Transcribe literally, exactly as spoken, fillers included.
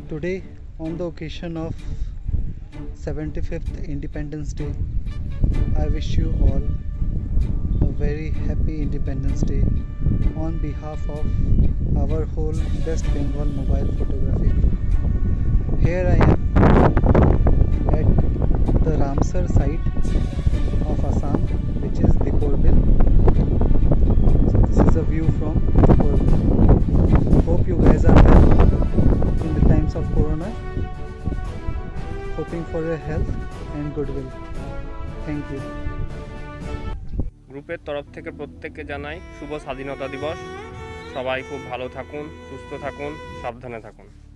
Today, on the occasion of seventy-fifth Independence Day, I wish you all a very happy Independence Day on behalf of our whole West Bengal Mobile Photography Group. Here I am at the Ramsar site of Assam, which is Deepor Bill. So this is a view from Deepor Bill. Hope you guys are well in the times of Corona. Hoping for your health and goodwill. Thank you. গ্রুপের তরফ থেকে প্রত্যেককে জানাই শুভ স্বাধীনতা দিবস। সবাই খুব ভালো থাকুন, সুস্থ থাকুন, সাবধানে থাকুন।